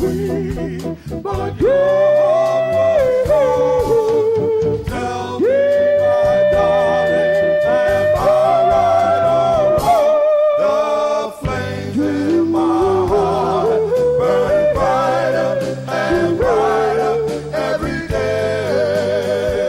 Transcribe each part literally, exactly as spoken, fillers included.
queen, but your heart was cold. Tell me, my darling, am I right or wrong? The flames in my heart burn brighter and brighter every day.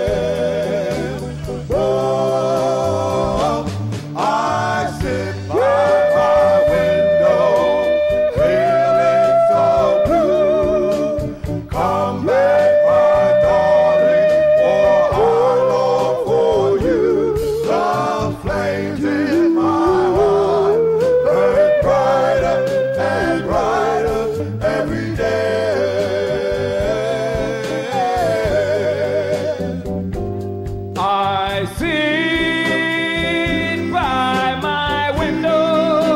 Oh, I sit by my window, feeling so blue. Come back, my darling, for I long for you. The flames in my heart burn brighter and brighter every day. I sit by my window,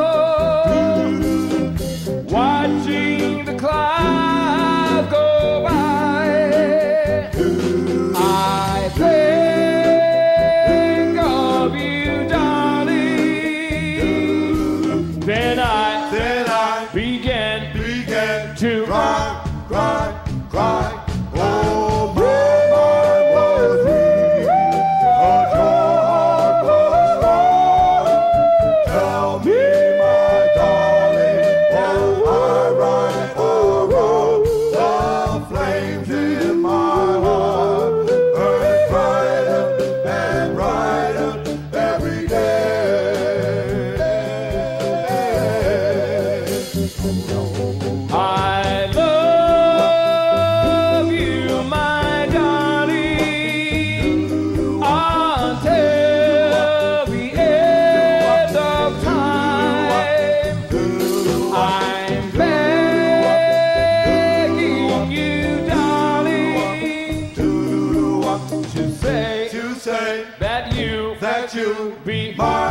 watching the clouds go by. I think of you, darling. Then I, then I began, began to cry, cry, cry. Oh, my mind was weak, 'cause your heart was wrong. Tell me, my darling, am I right or wrong? The flames in my heart burn brighter and brighter every day. I love you, my darling, until the end of time. I'm begging you, darling, to say, to say that you, that you be my